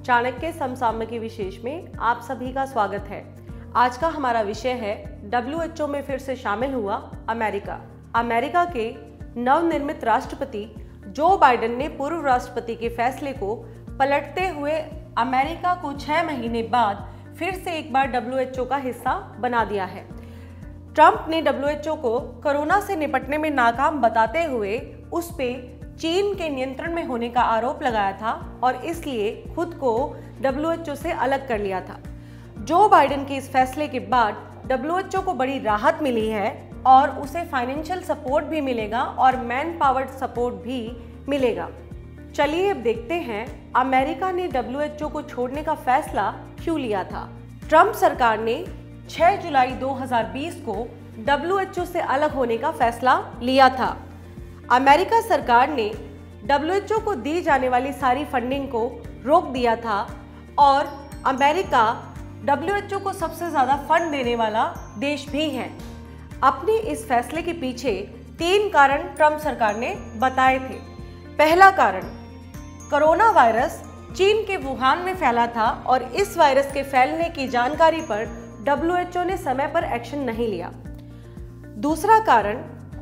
चाणक्य समसामयिकी विशेष में आप सभी का स्वागत है। आज का हमारा विषय है WHO में फिर से शामिल हुआ अमेरिका। अमेरिका के नवनिर्मित राष्ट्रपति जो बाइडेन ने पूर्व राष्ट्रपति के फैसले को पलटते हुए अमेरिका को 6 महीने बाद फिर से एक बार WHO का हिस्सा बना दिया है। ट्रंप ने WHO को कोरोना से निपटने में नाकाम बताते हुए उस पे चीन के नियंत्रण में होने का आरोप लगाया था और इसलिए खुद को WHO से अलग कर लिया था। जो बाइडेन के इस फैसले के बाद WHO को बड़ी राहत मिली है और उसे फाइनेंशियल सपोर्ट भी मिलेगा और मैन पावर सपोर्ट भी मिलेगा। चलिए अब देखते हैं अमेरिका ने WHO को छोड़ने का फैसला क्यों लिया था। ट्रंप सरकार ने 6 जुलाई 2020 को WHO से अलग होने का फैसला लिया था। अमेरिका सरकार ने WHO को दी जाने वाली सारी फंडिंग को रोक दिया था और अमेरिका WHO को सबसे ज़्यादा फंड देने वाला देश भी है। अपने इस फैसले के पीछे 3 कारण ट्रंप सरकार ने बताए थे। पहला कारण, कोरोना वायरस चीन के वुहान में फैला था और इस वायरस के फैलने की जानकारी पर WHO ने समय पर एक्शन नहीं लिया। दूसरा कारण,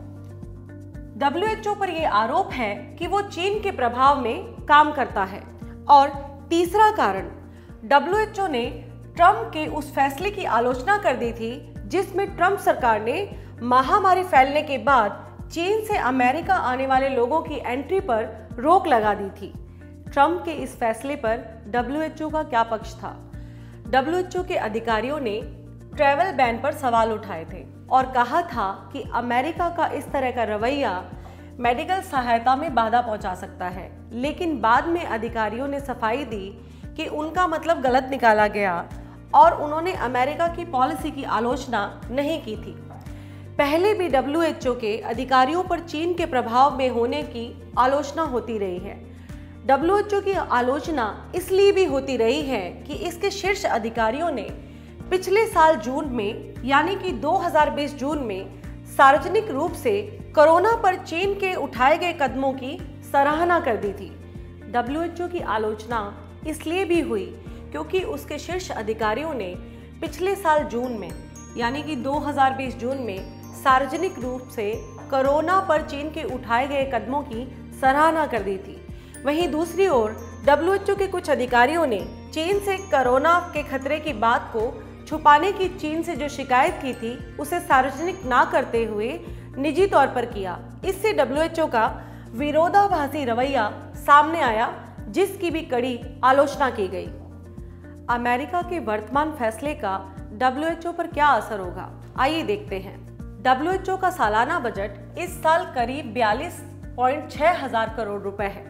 WHO पर यह आरोप है कि वो चीन के प्रभाव में काम करता है। और तीसरा कारण, WHO ने ट्रंप के उस फैसले की आलोचना कर दी थी जिसमें ट्रंप सरकार ने महामारी फैलने के बाद चीन से अमेरिका आने वाले लोगों की एंट्री पर रोक लगा दी थी। ट्रंप के इस फैसले पर WHO का क्या पक्ष था? WHO के अधिकारियों ने ट्रैवल बैन पर सवाल उठाए थे और कहा था कि अमेरिका का इस तरह का रवैया मेडिकल सहायता में बाधा पहुंचा सकता है, लेकिन बाद में अधिकारियों ने सफाई दी कि उनका मतलब गलत निकाला गया और उन्होंने अमेरिका की पॉलिसी की आलोचना नहीं की थी। पहले भी WHO के अधिकारियों पर चीन के प्रभाव में होने की आलोचना होती रही है। WHO की आलोचना इसलिए भी होती रही है कि इसके शीर्ष अधिकारियों ने पिछले साल जून में यानी कि 2020 जून में सार्वजनिक रूप से कोरोना पर चीन के उठाए गए कदमों की सराहना कर दी थी। WHO की आलोचना इसलिए भी हुई क्योंकि उसके शीर्ष अधिकारियों ने पिछले साल जून में यानी कि 2020 जून में सार्वजनिक रूप से कोरोना पर चीन के उठाए गए कदमों की सराहना कर दी थी। वहीं दूसरी ओर WHO के कुछ अधिकारियों ने चीन से कोरोना के खतरे की बात को छुपाने की चीन से जो शिकायत की थी उसे सार्वजनिक ना करते हुए निजी तौर पर किया। इससे WHO का विरोधाभासी रवैया सामने आया जिसकी भी कड़ी आलोचना की गई। अमेरिका के वर्तमान फैसले का WHO पर क्या असर होगा, आइए देखते हैं। WHO का सालाना बजट इस साल करीब 42.6 हजार करोड़ रुपए है।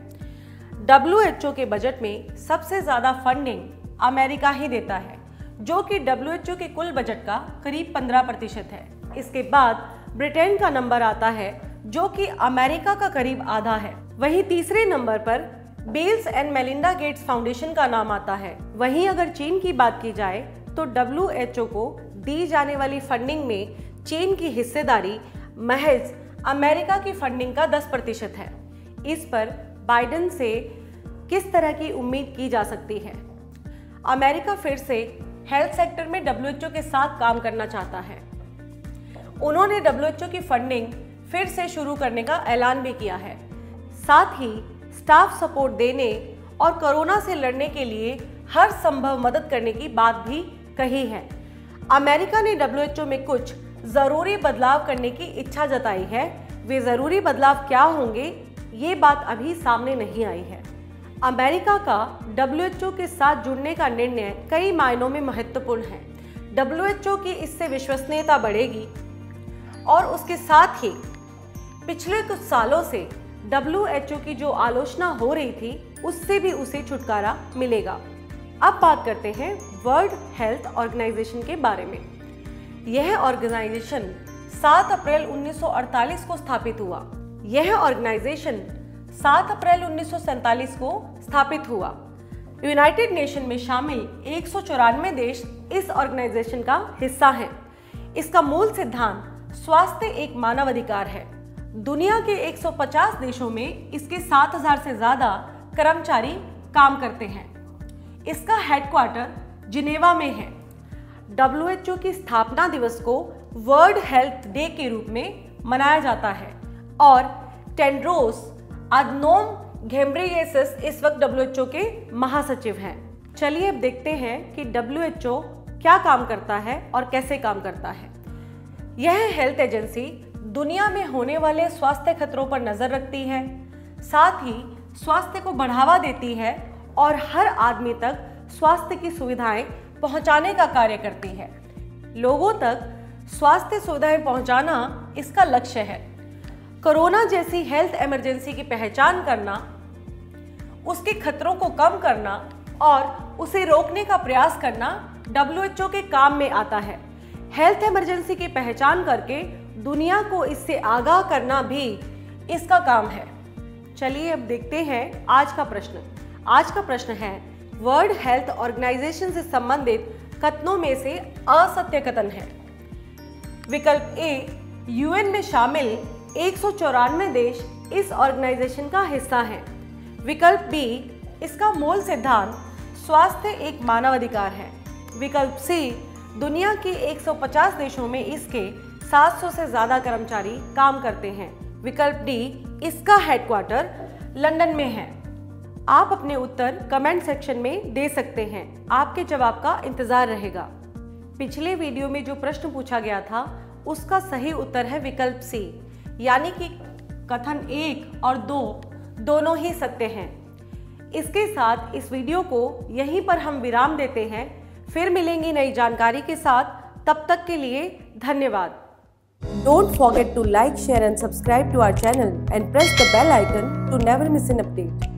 WHO के बजट में सबसे ज्यादा फंडिंग अमेरिका ही देता है, जो कि WHO के कुल बजट का करीब 15% है। इसके बाद ब्रिटेन का नंबर आता है जो कि अमेरिका का करीब आधा है। वहीं तीसरे नंबर पर Bills and Melinda Gates foundation का नाम आता है। वहीं अगर चीन की बात की जाए तो WHO को दी जाने वाली फंडिंग में चीन की हिस्सेदारी महज अमेरिका की फंडिंग का 10% है। इस पर बाइडेन से किस तरह की उम्मीद की जा सकती है? अमेरिका फिर से हेल्थ सेक्टर में WHO के साथ काम करना चाहता है। उन्होंने WHO की फंडिंग फिर से शुरू करने का ऐलान भी किया है। साथ ही स्टाफ सपोर्ट देने और कोरोना से लड़ने के लिए हर संभव मदद करने की बात भी कही है। अमेरिका ने WHO में कुछ जरूरी बदलाव करने की इच्छा जताई है। वे जरूरी बदलाव क्या होंगे, ये बात अभी सामने नहीं आई है। अमेरिका का WHO के साथ जुड़ने का निर्णय कई मायनों में महत्वपूर्ण है। WHO की इससे विश्वसनीयता बढ़ेगी और उसके साथ ही पिछले कुछ सालों से WHO की जो आलोचना हो रही थी उससे भी उसे छुटकारा मिलेगा। अब बात करते हैं वर्ल्ड हेल्थ ऑर्गेनाइजेशन के बारे में। यह ऑर्गेनाइजेशन 7 अप्रैल 1948 को स्थापित हुआ। यह ऑर्गेनाइजेशन 7 अप्रैल 1947 को स्थापित हुआ। यूनाइटेड नेशन में शामिल 194 देश इस ऑर्गेनाइजेशन का हिस्सा हैं। इसका मूल सिद्धांत स्वास्थ्य एक मानव अधिकार है। दुनिया के 150 देशों में इसके 7000 से ज्यादा कर्मचारी काम करते हैं। इसका हेडक्वार्टर जिनेवा में है। WHO की स्थापना दिवस को वर्ल्ड हेल्थ डे के रूप में मनाया जाता है और टेड्रोस अधनोम घेब्रेयेसस इस वक्त WHO के महासचिव हैं। चलिए अब देखते हैं कि WHO क्या काम करता है और कैसे काम करता है। यह हेल्थ एजेंसी दुनिया में होने वाले स्वास्थ्य खतरों पर नजर रखती है, साथ ही स्वास्थ्य को बढ़ावा देती है और हर आदमी तक स्वास्थ्य की सुविधाएं पहुंचाने का कार्य करती है। लोगों तक स्वास्थ्य सुविधाएं पहुंचाना इसका लक्ष्य है। कोरोना जैसी हेल्थ इमरजेंसी की पहचान करना, उसके खतरों को कम करना और उसे रोकने का प्रयास करना WHO के काम में आता है। हेल्थ इमरजेंसी की पहचान करके दुनिया को इससे आगाह करना भी इसका काम है। चलिए अब देखते हैं आज का प्रश्न। आज का प्रश्न है, वर्ल्ड हेल्थ ऑर्गेनाइजेशन से संबंधित कथनों में से असत्य कथन है। विकल्प ए, यूएन में शामिल 194 देश इस ऑर्गेनाइजेशन का हिस्सा हैं। विकल्प बी, इसका मूल सिद्धांत स्वास्थ्य एक मानवाधिकार है। विकल्प सी, दुनिया के 150 देशों में इसके 700 से ज्यादा कर्मचारी काम करते हैं। विकल्प डी, इसका हेडक्वार्टर लंदन में है। आप अपने उत्तर कमेंट सेक्शन में दे सकते हैं। आपके जवाब का इंतजार रहेगा। पिछले वीडियो में जो प्रश्न पूछा गया था उसका सही उत्तर है विकल्प सी, यानी कि कथन 1 और 2 दोनों ही सत्य हैं। इसके साथ इस वीडियो को यहीं पर हम विराम देते हैं। फिर मिलेंगे नई जानकारी के साथ। तब तक के लिए धन्यवाद। Don't forget to like, share and subscribe to our channel and press the bell icon to never miss an update.